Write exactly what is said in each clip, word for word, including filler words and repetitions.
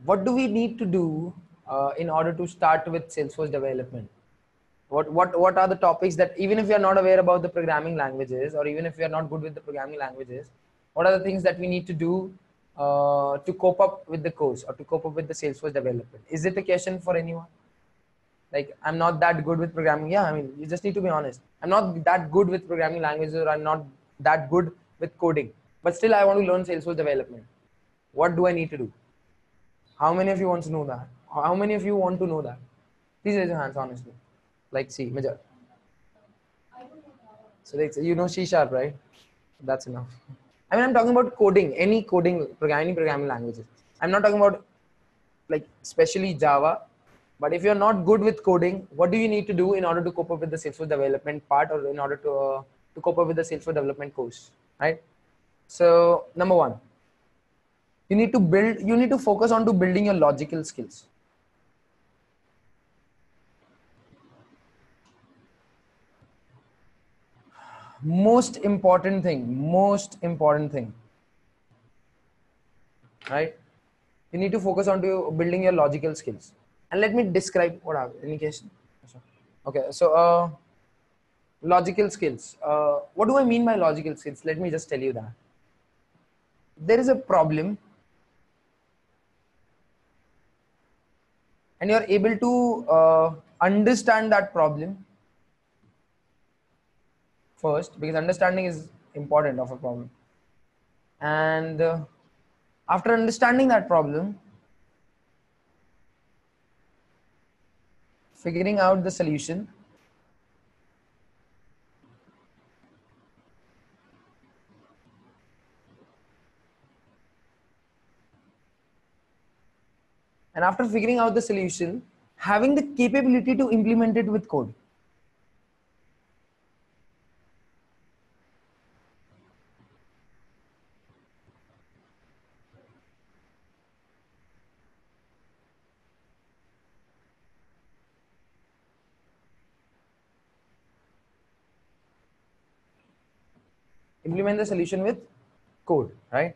what do we need to do uh, in order to start with Salesforce development? What, what, what are the topics that, even if we are not aware about the programming languages, or even if we are not good with the programming languages, what are the things that we need to do uh, to cope up with the course or to cope up with the Salesforce development? Is it a question for anyone? Like, I'm not that good with programming. Yeah, I mean, you just need to be honest. I'm not that good with programming languages, or I'm not that good with coding, but still I want to learn Salesforce development. What do I need to do? How many of you want to know that? How many of you want to know that? Please raise your hands honestly. Like, see, major. So like, you know C sharp, right? That's enough. I mean, I'm talking about coding, any coding, programming, programming languages. I'm not talking about like especially Java. But if you're not good with coding, what do you need to do in order to cope up with the Salesforce development part, or in order to uh, to cope up with the Salesforce development course, right? So number one, you need to build, you need to focus on to building your logical skills. Most important thing, most important thing, right? You need to focus on to building your logical skills. And let me describe what are any case. Okay, so uh, logical skills. Uh, what do I mean by logical skills? Let me just tell you that. There is a problem and you are able to uh, understand that problem first, because understanding is important of a problem. And uh, after understanding that problem, figuring out the solution, and after figuring out the solution, having the capability to implement it with code. Implement the solution with code, right?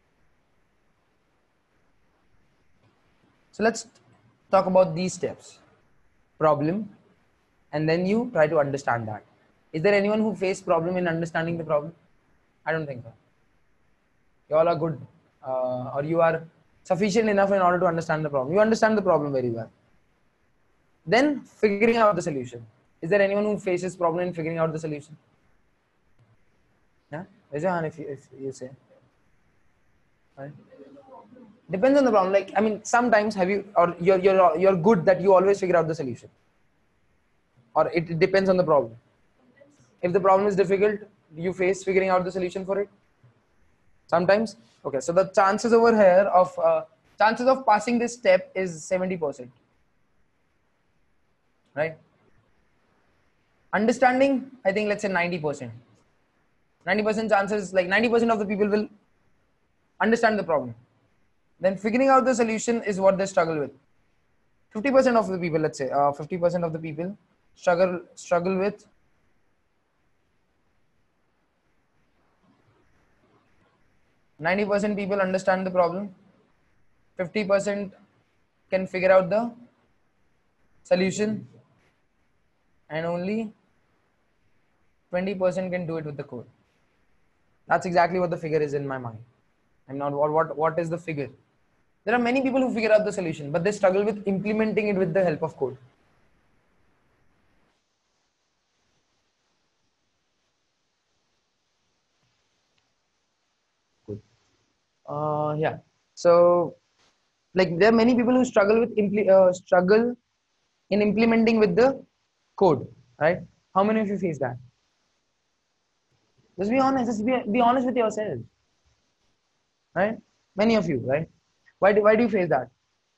So let's talk about these steps. Problem, and then you try to understand that. Is there anyone who faced problem in understanding the problem? I don't think so. You all are good, uh, or you are sufficient enough in order to understand the problem. You understand the problem very well. Then figuring out the solution. Is there anyone who faces problem in figuring out the solution? Yeah, raise your hand if you, if you say. Right. Depends on the problem. Like, I mean, sometimes have you, or you're you're you're good that you always figure out the solution, or it depends on the problem. If the problem is difficult, you face figuring out the solution for it. Sometimes. Okay, so the chances over here of uh, chances of passing this step is seventy percent, right? Understanding, I think, let's say ninety percent. ninety percent chances, like ninety percent of the people will understand the problem. Then figuring out the solution is what they struggle with. fifty percent of the people, let's say, uh, fifty percent of the people struggle struggle with ninety percent people understand the problem. fifty percent can figure out the solution, and only twenty percent can do it with the code. That's exactly what the figure is in my mind. I'm not what what what is the figure? There are many people who figure out the solution, but they struggle with implementing it with the help of code. Good. Uh, yeah. So, like, there are many people who struggle with impl uh, struggle in implementing with the code, right? How many of you face that? Just be honest. Just be, be honest with yourself, right? Many of you, right? Why do why do you face that?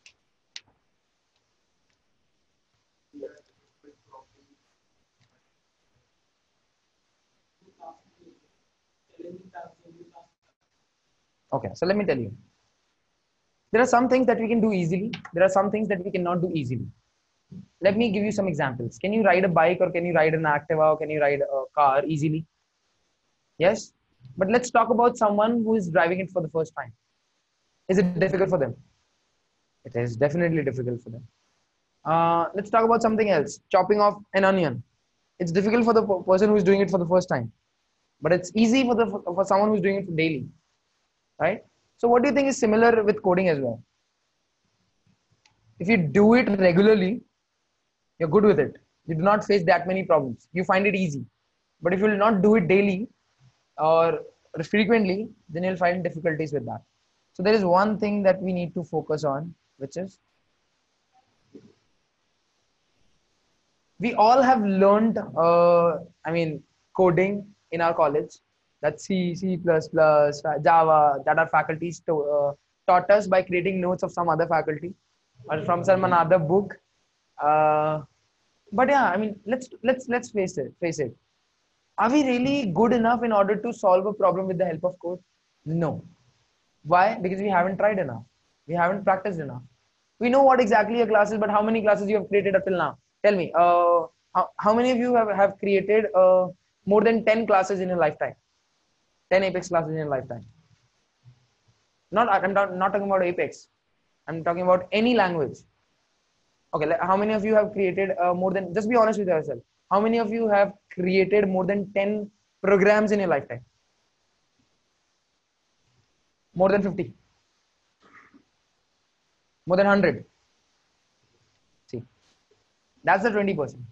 Okay, so let me tell you. There are some things that we can do easily. There are some things that we cannot do easily. Let me give you some examples. Can you ride a bike, or can you ride an Activa, or can you ride a car easily? Yes. But let's talk about someone who is driving it for the first time. Is it difficult for them? It is definitely difficult for them. Uh, let's talk about something else. Chopping off an onion. It's difficult for the person who's doing it for the first time, but it's easy for the for someone who's doing it daily, right? So what do you think is similar with coding as well? If you do it regularly, you're good with it. You do not face that many problems. You find it easy. But if you will not do it daily or frequently, then you'll find difficulties with that. So there is one thing that we need to focus on, which is we all have learned, uh, I mean, coding in our college. That's C, C++, Java, that our faculties to, uh, taught us by creating notes of some other faculty or from some another book. Uh, but yeah, I mean, let's let's let's face it. Face it. Are we really good enough in order to solve a problem with the help of code? No. Why? Because we haven't tried enough. We haven't practiced enough. We know what exactly a class is, but how many classes you have created up till now? Tell me. Uh, how, how many of you have, have created uh, more than ten classes in a lifetime? ten Apex classes in a lifetime. Not, I'm not, not talking about Apex. I'm talking about any language. Okay, how many of you have created uh, more than, just be honest with yourself. How many of you have created more than ten programs in your lifetime? More than fifty? More than one hundred? See, that's the twenty percent.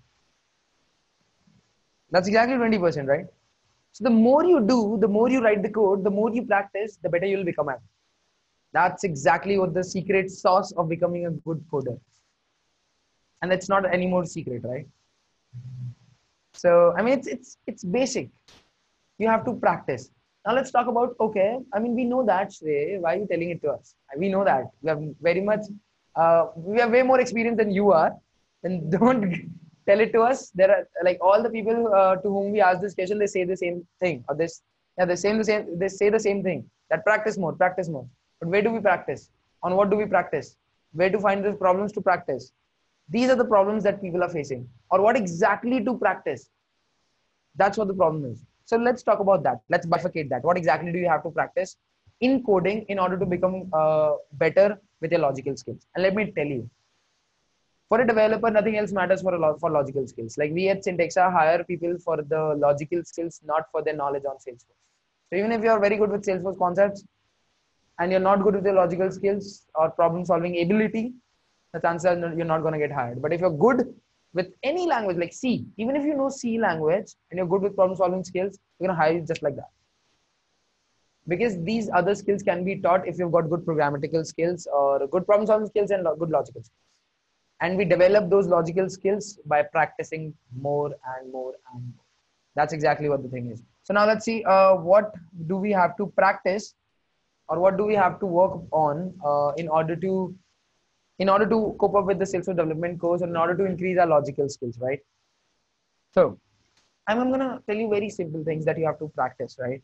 That's exactly twenty percent, right? So the more you do, the more you write the code, the more you practice, the better you'll become at. That's exactly what the secret sauce of becoming a good coder is. And it's not any more secret, right? So, I mean, it's, it's, it's basic. You have to practice. Now let's talk about, okay, I mean, we know that, Shrey, why are you telling it to us? We know that. We have very much, uh, we have way more experience than you are. Then don't tell it to us. There are, like, all the people uh, to whom we ask this question, they say the same thing. Or this, yeah, they say the same, they say the same thing. That practice more, practice more. But where do we practice? On what do we practice? Where to find those problems to practice? These are the problems that people are facing. Or what exactly to practice? That's what the problem is. So let's talk about that. Let's bifurcate that. What exactly do you have to practice in coding in order to become uh, better with your logical skills? And let me tell you, for a developer, nothing else matters for a lot for logical skills. Like we at Syntexa hire people for the logical skills, not for their knowledge on Salesforce. So even if you are very good with Salesforce concepts and you're not good with your logical skills or problem solving ability, the chances are you're not going to get hired. But if you're good with any language like C, even if you know C language and you're good with problem solving skills, you're going to hire you just like that. Because these other skills can be taught if you've got good programmatical skills or good problem solving skills and good logical skills. And we develop those logical skills by practicing more and more and more. That's exactly what the thing is. So now let's see, uh, what do we have to practice or what do we have to work on uh, in order to in order to cope up with the Salesforce development course, or in order to increase our logical skills, right? So I'm, I'm going to tell you very simple things that you have to practice, right?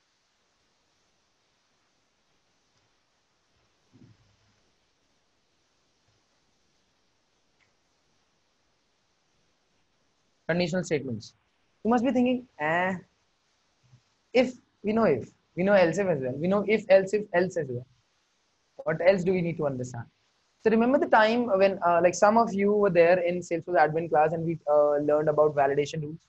Conditional statements. You must be thinking, eh, if, we know if, we know else if as well. We know if, else if, else as well. What else do we need to understand? So remember the time when uh, like some of you were there in Salesforce admin class and we uh, learned about validation rules.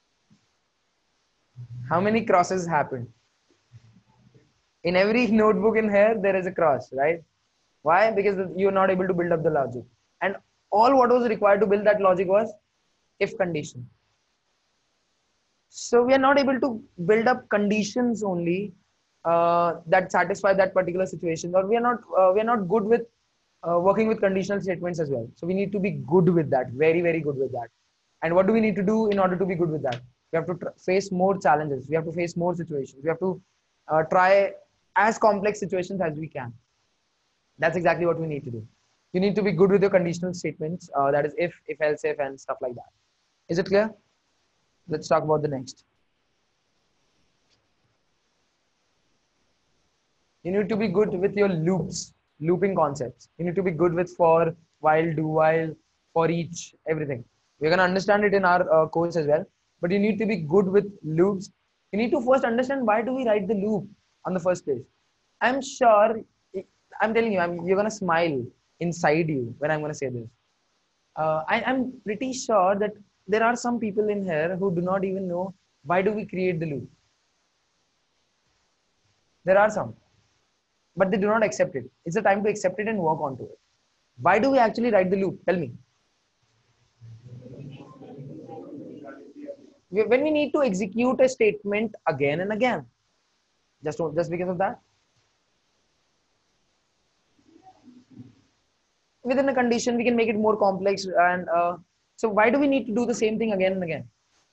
How many crosses happened? In every notebook in here, there is a cross, right? Why? Because you're not able to build up the logic. And all what was required to build that logic was if condition. So we are not able to build up conditions only uh, that satisfy that particular situation, or we are not uh, we are not good with uh, working with conditional statements as well. So we need to be good with that, very very good with that. And what do we need to do in order to be good with that? We have to face more challenges. We have to face more situations. We have to uh, try as complex situations as we can. That's exactly what we need to do. You need to be good with your conditional statements. Uh, that is if, if, else, if, and stuff like that. Is it clear? Let's talk about the next. You need to be good with your loops, looping concepts. You need to be good with for, while, do while, for each, everything. We're going to understand it in our uh, course as well. But you need to be good with loops. You need to first understand why do we write the loop on the first place. I'm sure, I'm telling you, I'm, you're going to smile inside you when I'm going to say this. Uh, I, I'm pretty sure that there are some people in here who do not even know why do we create the loop. There are some, but they do not accept it. It's the time to accept it and work onto it. Why do we actually write the loop? Tell me. When we need to execute a statement again and again, just just because of that. Within a condition, we can make it more complex. And uh, so, why do we need to do the same thing again and again?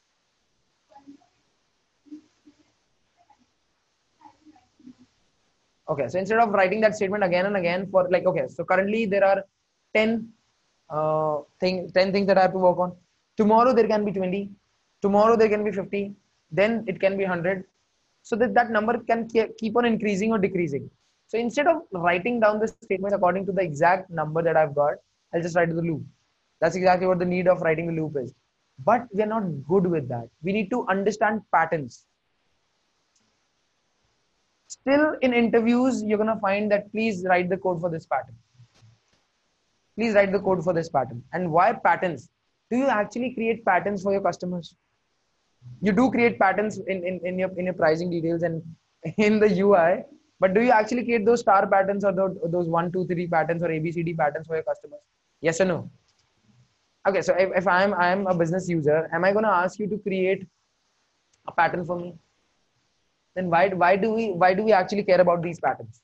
Okay, so instead of writing that statement again and again for like, okay, so currently there are ten uh, thing, ten things that I have to work on. Tomorrow there can be twenty. Tomorrow there can be fifty. Then it can be one hundred. So that that number can keep on increasing or decreasing. So instead of writing down the statements according to the exact number that I've got, I'll just write the loop. That's exactly what the need of writing the loop is. But we're not good with that. We need to understand patterns. Still in interviews, you're going to find that please write the code for this pattern. Please write the code for this pattern. And why patterns? Do you actually create patterns for your customers? You do create patterns in, in, in your in your pricing details and in the U I, but do you actually create those star patterns or those, those one, two, three patterns or A B C D patterns for your customers? Yes or no? Okay, so if, if I'm I'm a business user, am I going to ask you to create a pattern for me? Then why why do we why do we actually care about these patterns?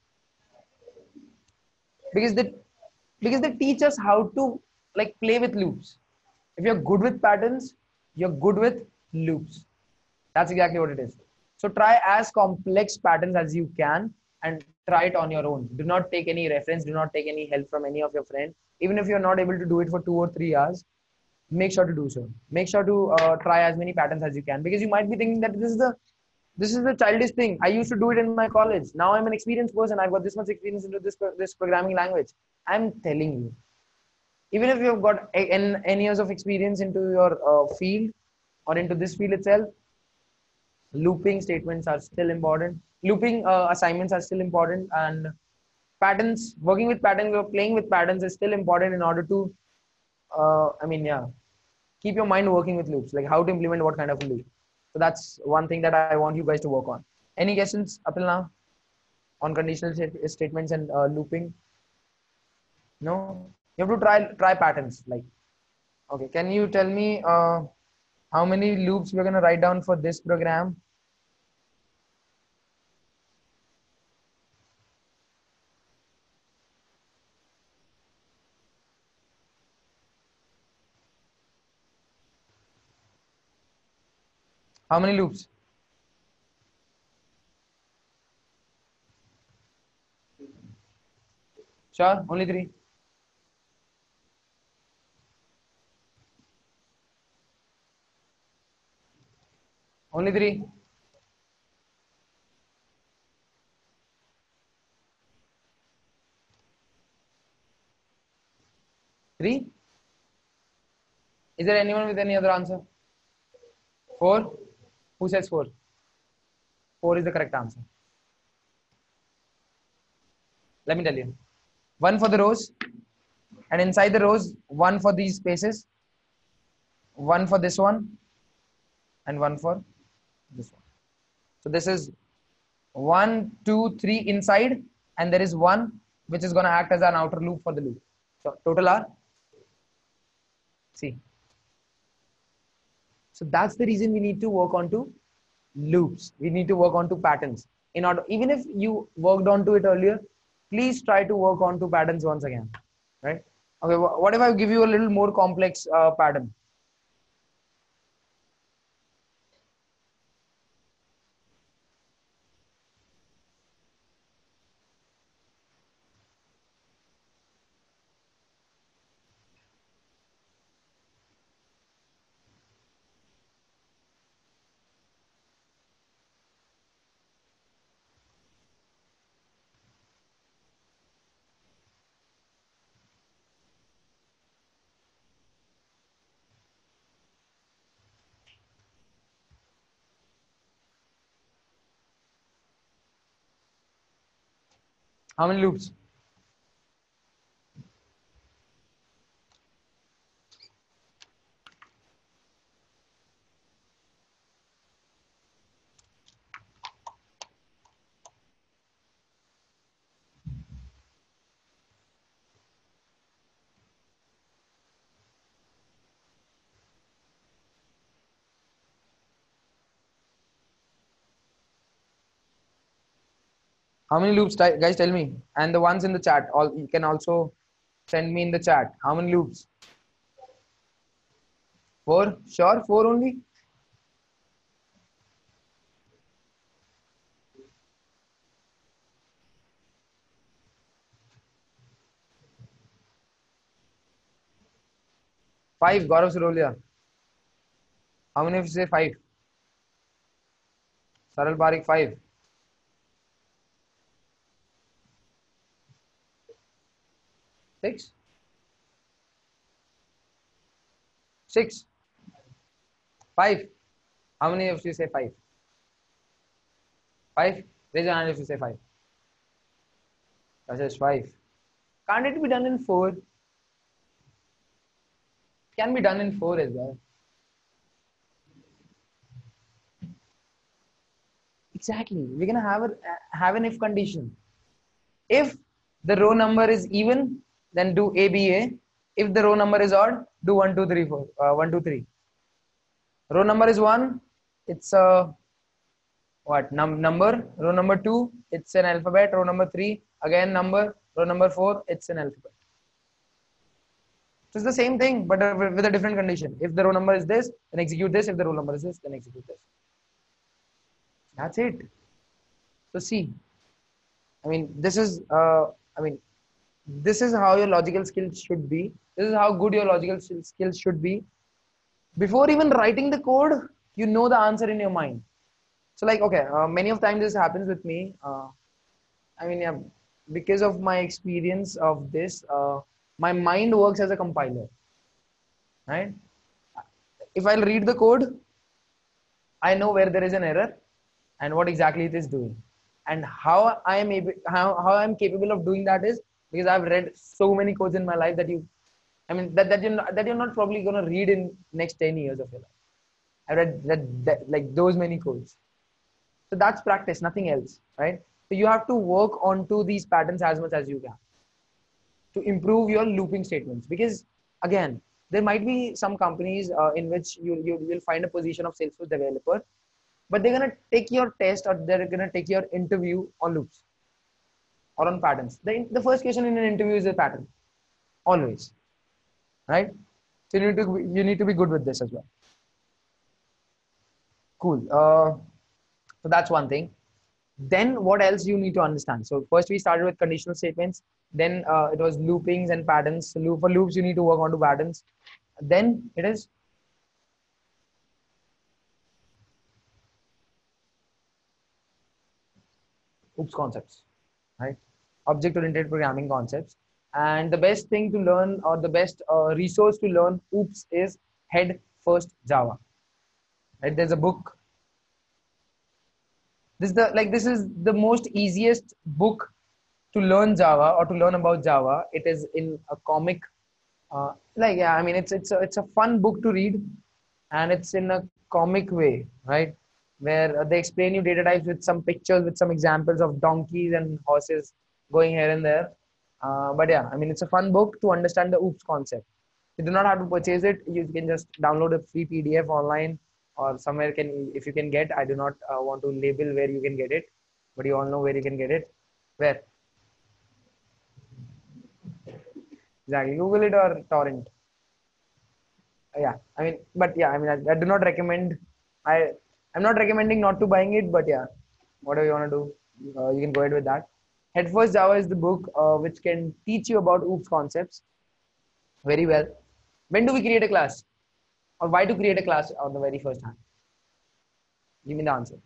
Because they because they teach us how to like play with loops. If you're good with patterns, you're good with loops. That's exactly what it is. So try as complex patterns as you can and try it on your own. Do not take any reference. Do not take any help from any of your friends. Even if you're not able to do it for two or three hours, make sure to do so. Make sure to uh, try as many patterns as you can, because you might be thinking that this is the this is the childish thing. I used to do it in my college. Now I'm an experienced person. I've got this much experience into this this programming language. I'm telling you, even if you've got n, n years of experience into your uh, field or into this field itself, looping statements are still important. Looping uh, assignments are still important, and patterns, working with patterns or playing with patterns is still important in order to, uh, I mean, yeah, keep your mind working with loops, like how to implement what kind of a loop. So that's one thing that I want you guys to work on. Any questions up till now on conditional statements and uh, looping? No, you have to try try patterns. Like, okay, can you tell me uh, how many loops we're gonna write down for this program? How many loops? Sure, only three. Only three. Three? Is there anyone with any other answer? Four? Who says four? Four is the correct answer. Let me tell you. One for the rows, and inside the rows, one for these spaces, one for this one, and one for this one. So this is one, two, three inside, and there is one which is going to act as an outer loop for the loop. So total are, see. So that's the reason we need to work on to loops. We need to work on to patterns. In order, even if you worked on to it earlier, please try to work on to patterns once again, right? Okay, what if I give you a little more complex uh, pattern? How many loops? How many loops, guys? Tell me. And the ones in the chat, all you can also send me in the chat. How many loops? Four? Sure, four only. Five. Gaurav Sirolia. How many of you say five? Saral Parik, five. Six. Six. Five. How many of you say five? Five. Raise your hand if you say five. That is five. Can't it be done in four? Can be done in four as well. Exactly. We're gonna have a have an if condition. If the row number is even, then do A B A. If the row number is odd, do one two three four. Uh, one two three. Row number is one. It's a what num number? Row number two. It's an alphabet. Row number three again number. Row number four. It's an alphabet. So it's the same thing, but with a different condition. If the row number is this, then execute this. If the row number is this, then execute this. That's it. So see, I mean, this is, uh, I mean, this is how your logical skills should be. This is how good your logical skills should be. Before even writing the code, you know the answer in your mind. So like, okay, uh, many of times this happens with me. Uh, I mean, yeah, because of my experience of this, uh, my mind works as a compiler, right? If I'll read the code, I know where there is an error and what exactly it is doing. And how I am able, how, how I'm capable of doing that is because I've read so many codes in my life that you, I mean, that, that, you're, not, that you're not probably going to read in next ten years of your life. I read that, that, like those many codes. So that's practice, nothing else, right? So you have to work onto these patterns as much as you can to improve your looping statements. Because again, there might be some companies uh, in which you, you will find a position of Salesforce developer, but they're going to take your test or they're going to take your interview on loops or on patterns. The, the first question in an interview is a pattern, always, right? So you need to, you need to be good with this as well. Cool. Uh, so that's one thing. Then what else you need to understand? So first we started with conditional statements. Then uh, it was loopings and patterns. So loop, for loops, you need to work on to patterns. Then it is OOPS concepts, right? Object-oriented programming concepts. And the best thing to learn or the best uh, resource to learn OOPS is Head First Java. Right? There's a book. This is the like this is the most easiest book to learn Java or to learn about Java. It is in a comic. Uh, like yeah, I mean it's it's a, it's a fun book to read, and it's in a comic way, right? Where they explain you data types with some pictures, with some examples of donkeys and horses going here and there. Uh, but yeah, I mean, it's a fun book to understand the OOPS concept. You do not have to purchase it. You can just download a free P D F online or somewhere can, if you can get, I do not uh, want to label where you can get it, but you all know where you can get it. Where? Exactly. Google it or torrent. Uh, yeah, I mean, but yeah, I mean, I, I do not recommend, I, I'm not recommending not to buying it, but yeah, whatever you want to do, uh, you can go ahead with that. Head First Java is the book uh, which can teach you about OOPS concepts very well. When do we create a class? Or why to create a class on the very first hand? Give me the answer.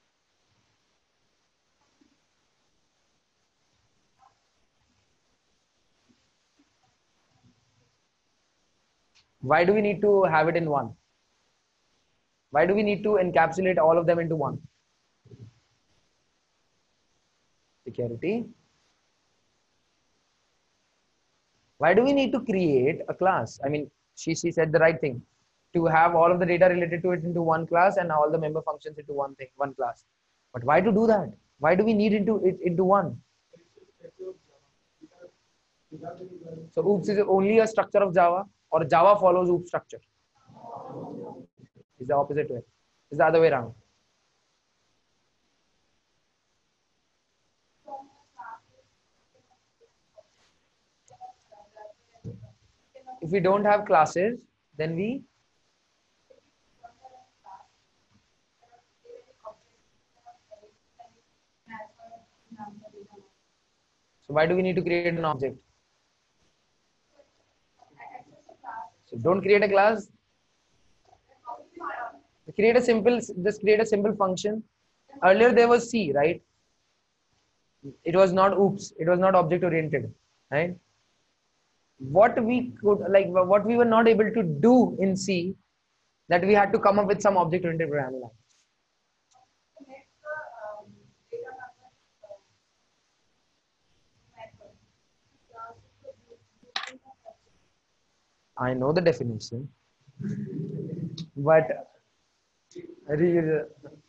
Why do we need to have it in one? Why do we need to encapsulate all of them into one? Security. Why do we need to create a class? I mean, she, she said the right thing. To have all of the data related to it into one class and all the member functions into one thing, one class. But why to do that? Why do we need into it into one? So OOPS is only a structure of Java, or Java follows OOPS structure? It's the opposite way. It's the other way around. we don't have classes, then we so why do we need to create an object? So don't create a class. Create a simple, just create a simple function. Earlier there was C, right? It was not oops. It was not object oriented, right? What we could like, what we were not able to do in C, that we had to come up with some object oriented programming language. I know the definition, but re-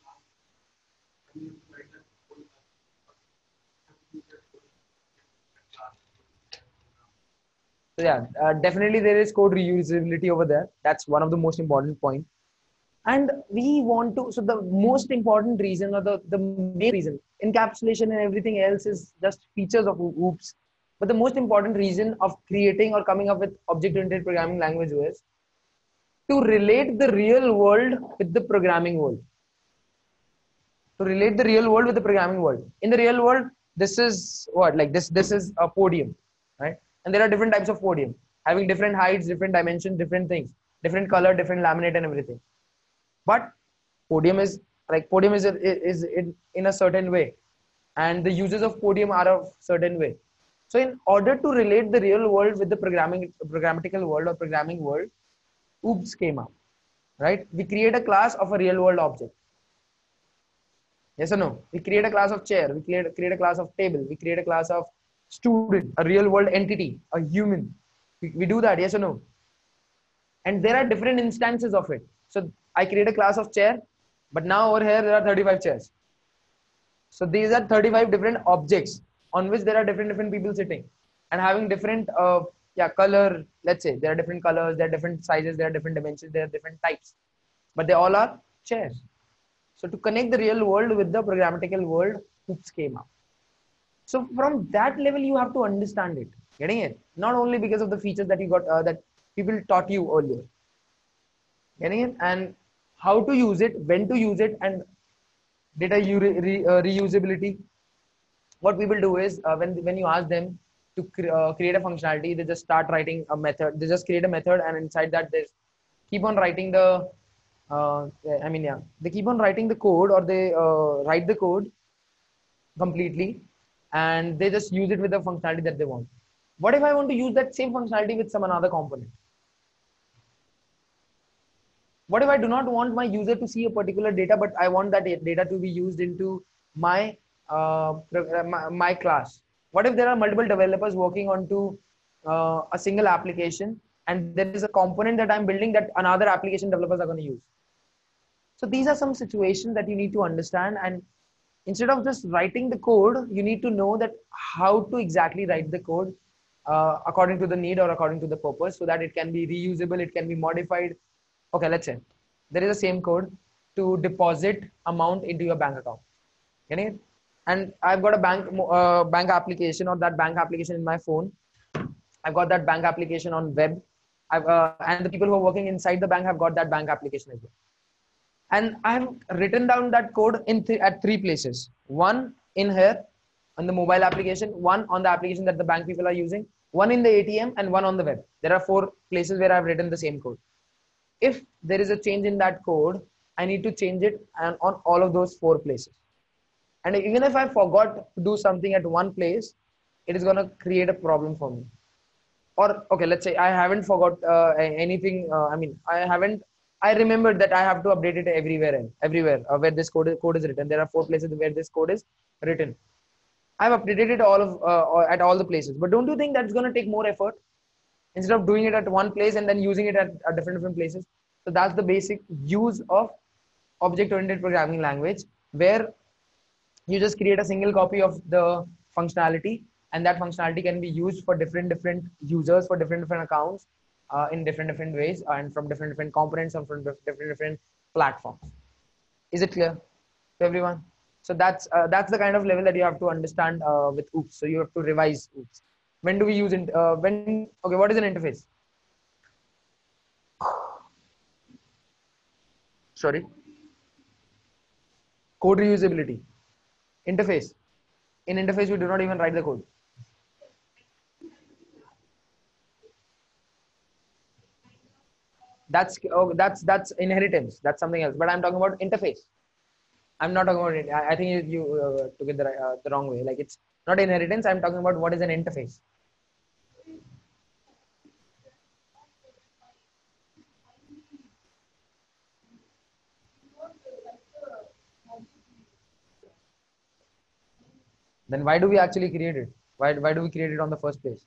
so yeah, uh, definitely there is code reusability over there. That's one of the most important point. And we want to, so the most important reason or the, the main reason, encapsulation and everything else is just features of oops. But the most important reason of creating or coming up with object-oriented programming language was to relate the real world with the programming world. To relate the real world with the programming world. In the real world, this is what, like this, this is a podium, right? And there are different types of podium, having different heights, different dimensions, different things, different color, different laminate and everything. But podium is like podium is, is in, in a certain way, and the uses of podium are a certain way. So in order to relate the real world with the programming programmatical world or programming world, oops came up, right? We create a class of a real world object. Yes or no? We create a class of chair, we create, create a class of table, we create a class of student, a real world entity, a human. We, we do that, yes or no? And there are different instances of it. So I create a class of chair, but now over here there are thirty-five chairs. So these are thirty-five different objects on which there are different different people sitting and having different uh, yeah color. Let's say there are different colors, there are different sizes, there are different dimensions, there are different types, but they all are chairs. So to connect the real world with the programmatical world, oops came up. So from that level, you have to understand it. Getting it? Not only because of the features that you got uh, that people taught you earlier. Getting it? And how to use it, when to use it, and data re re uh, reusability. What people do is uh, when when you ask them to cre uh, create a functionality, they just start writing a method. They just create a method, and inside that they keep on writing the. Uh, I mean, yeah, they keep on writing the code, or they uh, write the code completely, and they just use it with the functionality that they want. What if I want to use that same functionality with some another component? What if I do not want my user to see a particular data, but I want that data to be used into my uh, my, my class? What if there are multiple developers working onto uh, a single application, and there is a component that I'm building that another application developers are going to use? So these are some situations that you need to understand, and instead of just writing the code, you need to know that how to exactly write the code uh, according to the need or according to the purpose, so that it can be reusable, it can be modified. Okay, let's say there is the same code to deposit amount into your bank account. Getting it? And I've got a bank uh, bank application, or that bank application in my phone. I've got that bank application on web. I've, uh, and the people who are working inside the bank have got that bank application as well. And I've written down that code in th at three places. One in here on the mobile application, one on the application that the bank people are using, one in the A T M, and one on the web. There are four places where I've written the same code. If there is a change in that code, I need to change it and on all of those four places. And even if I forgot to do something at one place, it is going to create a problem for me. Or, okay, let's say I haven't forgot uh, anything. Uh, I mean, I haven't, I remembered that I have to update it everywhere, and everywhere uh, where this code is, code is written. There are four places where this code is written. I've updated it all of uh, at all the places. But don't you think that's going to take more effort instead of doing it at one place and then using it at, at different different places? So that's the basic use of object-oriented programming language, where you just create a single copy of the functionality, and that functionality can be used for different different users for different different accounts uh, in different different ways, and from different different components and from different different platforms. Is it clear to everyone? So that's uh, that's the kind of level that you have to understand uh, with oops. So you have to revise oops. When do we use it? Uh, when okay, what is an interface? Sorry. Code reusability. Interface. In interface, we do not even write the code. That's oh, that's that's inheritance. That's something else. But I'm talking about interface. I'm not talking about it. I, I think you, you uh, took it the, uh, the wrong way. Like it's not inheritance. I'm talking about what is an interface. Then why do we actually create it? Why why do we create it on the first place?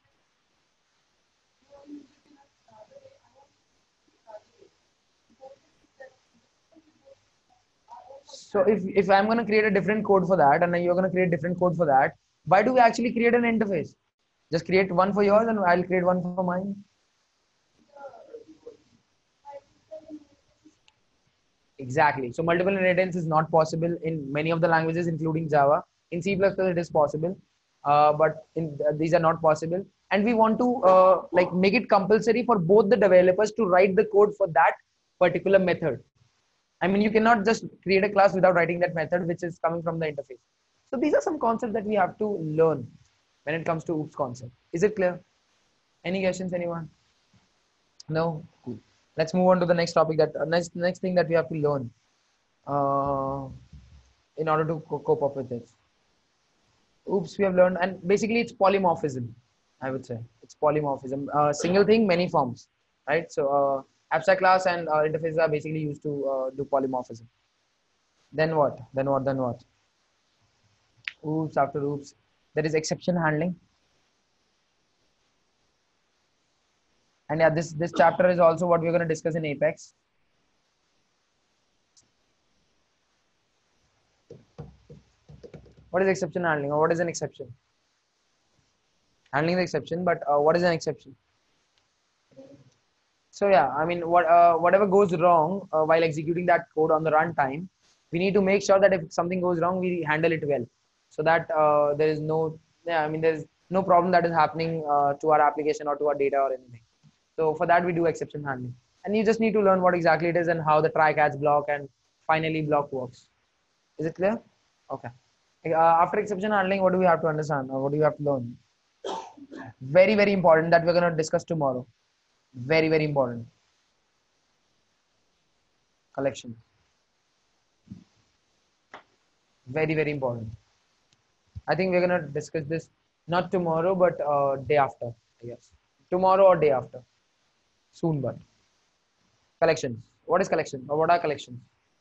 So if if I'm going to create a different code for that, and then you're going to create different code for that, why do we actually create an interface? Just create one for yours, and I'll create one for mine. Exactly. So multiple inheritance is not possible in many of the languages, including Java. In C plus plus, it is possible, uh, but in uh, these are not possible. And we want to uh, like make it compulsory for both the developers to write the code for that particular method. I mean, you cannot just create a class without writing that method, which is coming from the interface. So these are some concepts that we have to learn when it comes to OOPS concept. Is it clear? Any questions, anyone? No? Cool. Let's move on to the next topic that uh, next next thing that we have to learn uh, in order to co- cope up with this. Oops, we have learned, and basically it's polymorphism. I would say it's polymorphism. Uh, single thing, many forms, right? So uh, abstract class and uh, interfaces are basically used to uh, do polymorphism. Then what? Then what? Then what? Oops, after oops, there is exception handling, and yeah, this this chapter is also what we're going to discuss in Apex. What is exception handling, or what is an exception? Handling the exception, but uh, what is an exception? So yeah, I mean, what uh, whatever goes wrong uh, while executing that code on the runtime, we need to make sure that if something goes wrong, we handle it well, so that uh, there is no, yeah, I mean, there is no problem that is happening uh, to our application or to our data or anything. So for that, we do exception handling, and you just need to learn what exactly it is and how the try catch block and finally block works. Is it clear? Okay. Uh, after exception handling, what do we have to understand, or what do you have to learn? Very very important that we're going to discuss tomorrow. Very very important. Collection. Very very important. I think we're going to discuss this not tomorrow but uh, day after, I guess. Tomorrow or day after. Soon, but collections. What is collection, or what are collections?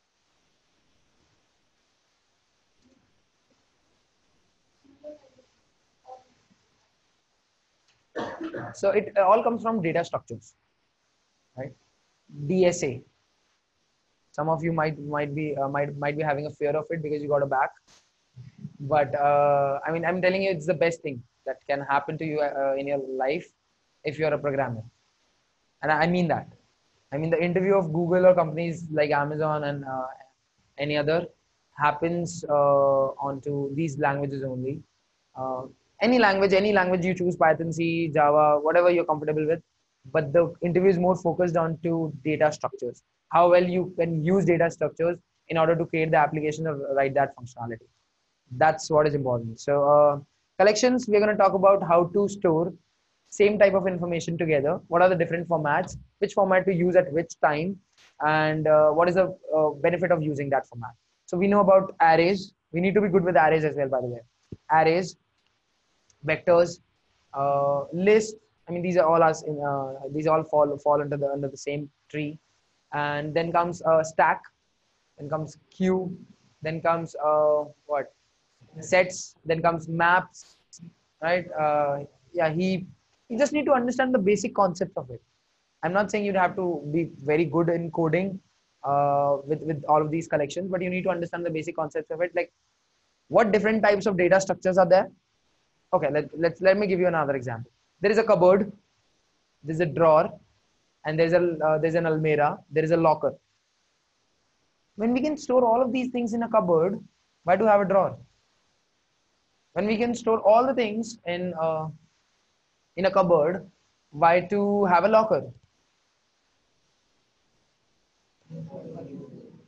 So it all comes from data structures, right? D S A. Some of you might might be uh, might might be having a fear of it because you got a back, but uh, I mean, I'm telling you, it's the best thing that can happen to you uh, in your life if you're a programmer, and I mean that. I mean, the interview of Google or companies like Amazon and uh, any other happens uh, onto these languages only. Uh, any language, any language you choose, Python, C, Java, whatever you're comfortable with. But the interview is more focused onto data structures, how well you can use data structures in order to create the application or write that functionality. That's what is important. So uh, collections, we're going to talk about how to store same type of information together. What are the different formats? Which format to use at which time? And uh, what is the uh, benefit of using that format? So we know about arrays. We need to be good with arrays as well, by the way. Arrays, vectors, uh, lists. I mean, these are all us. In, uh, these all fall fall under the under the same tree. And then comes uh, stack. Then comes queue. Then comes uh, what? Sets. Then comes maps. Right? Uh, yeah, he you just need to understand the basic concept of it. I'm not saying you'd have to be very good in coding uh, with with all of these collections, but you need to understand the basic concepts of it. Like what different types of data structures are there? Okay, let, let's let me give you another example. There is a cupboard, there's a drawer, and there's a uh, there's an almirah, there is a locker. When we can store all of these things in a cupboard, why do have a drawer? When we can store all the things in uh, in a cupboard, why to have a locker?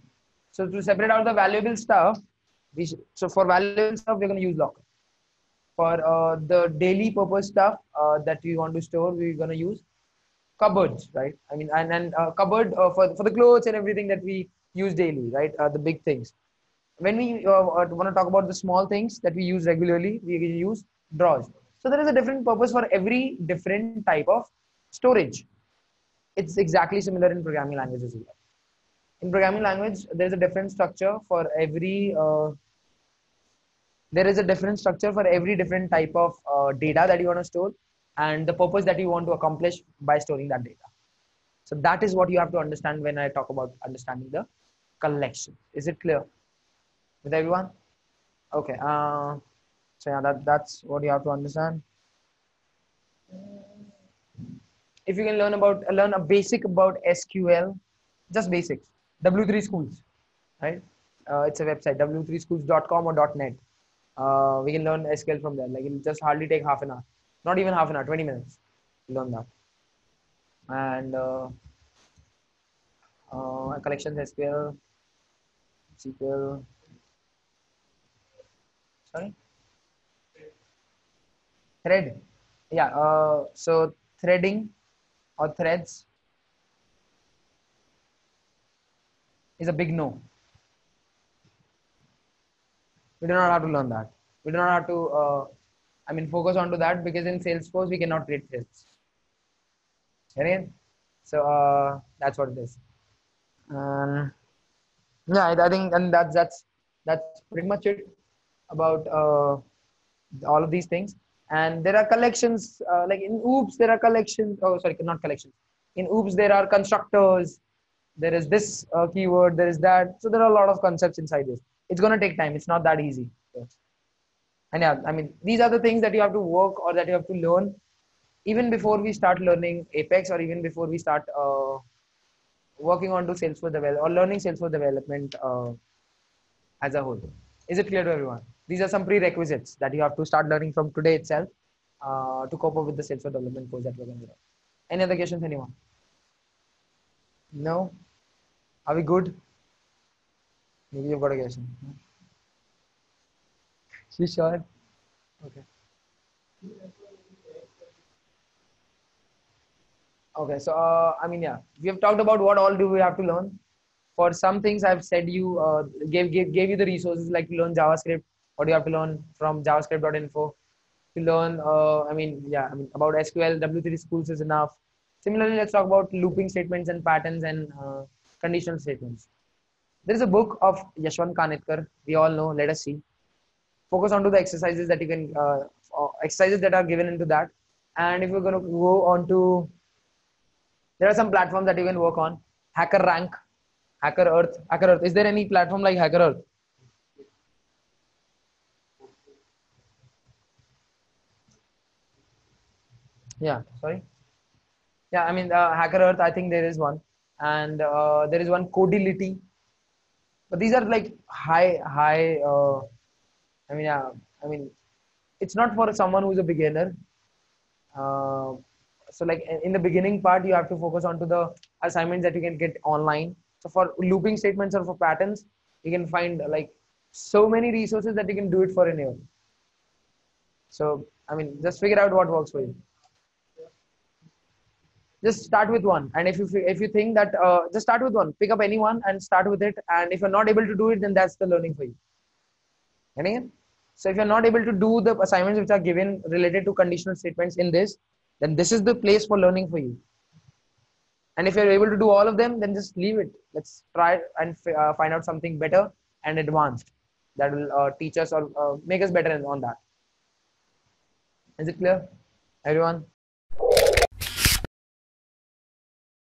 So to separate out the valuable stuff, we sh- so for valuable stuff we're going to use locker. For uh, the daily purpose stuff uh, that we want to store, we're going to use cupboards, right? I mean, and and uh, cupboard uh, for for the clothes and everything that we use daily, right? Uh, the big things. When we uh, want to talk about the small things that we use regularly, we use drawers. So there is a different purpose for every different type of storage. It's exactly similar in programming languages as well. In programming language, there is a different structure for every uh, there is a different structure for every different type of uh, data that you want to store and the purpose that you want to accomplish by storing that data. So that is what you have to understand when I talk about understanding the collection. Is it clear with everyone? Okay. Uh, so yeah, that, that's what you have to understand. If you can learn about learn a basic about S Q L, just basics. W three Schools, right? Uh, it's a website, w three schools dot com or .net. Uh, we can learn S Q L from there. Like it'll just hardly take half an hour, not even half an hour, twenty minutes. Learn that. And uh, uh, collections S Q L, S Q L. Sorry, thread. Yeah. Uh, so threading or threads is a big no. We do not have to learn that. We do not have to. Uh, I mean, focus onto that because in Salesforce we cannot create threads. Right? So uh, that's what it is. Um, yeah, I, I think, and that's that's that's pretty much it about uh, all of these things. And there are collections uh, like in OOPS there are collections. Oh, sorry, not collections. In OOPS there are constructors. There is this uh, keyword. There is that. So there are a lot of concepts inside this. It's gonna take time. It's not that easy. So, and yeah, I mean these are the things that you have to work or that you have to learn even before we start learning Apex or even before we start uh, working on to Salesforce develop or learning Salesforce development uh, as a whole. Is it clear to everyone? These are some prerequisites that you have to start learning from today itself uh, to cope up with the Salesforce development course that we're going to do. Any other questions, anyone? No? Are we good? Maybe you've got a question. You sure? Okay. Okay, so uh, I mean, yeah, we have talked about what all do we have to learn. For some things, I've said you uh, gave, gave gave you the resources like to learn JavaScript. What do you have to learn from javascript dot info? To learn, uh, I mean, yeah, I mean about S Q L, W three Schools is enough. Similarly, let's talk about looping statements and patterns and uh, conditional statements. There is a book of Yashwant Kanetkar. We all know. Let us see. Focus onto the exercises that you can uh, uh, exercises that are given into that. And if you're going to go on to there are some platforms that you can work on. Hacker Rank, Hacker Earth, Hacker Earth. Is there any platform like Hacker Earth? Yeah, sorry. Yeah, I mean uh, Hacker Earth. I think there is one, and uh, there is one Codility. But these are like high, high. Uh, I mean, yeah, I mean, it's not for someone who's a beginner. Uh, so like in the beginning part, you have to focus onto the assignments that you can get online. So for looping statements or for patterns, you can find like so many resources that you can do it for in year. So I mean, just figure out what works for you. Just start with one, and if you if you think that uh, just start with one, pick up any one and start with it. And if you're not able to do it, then that's the learning for you. Getting. So if you're not able to do the assignments which are given related to conditional statements in this, then this is the place for learning for you. And if you're able to do all of them, then just leave it. Let's try and uh, find out something better and advanced that will uh, teach us or uh, make us better on that. Is it clear, everyone?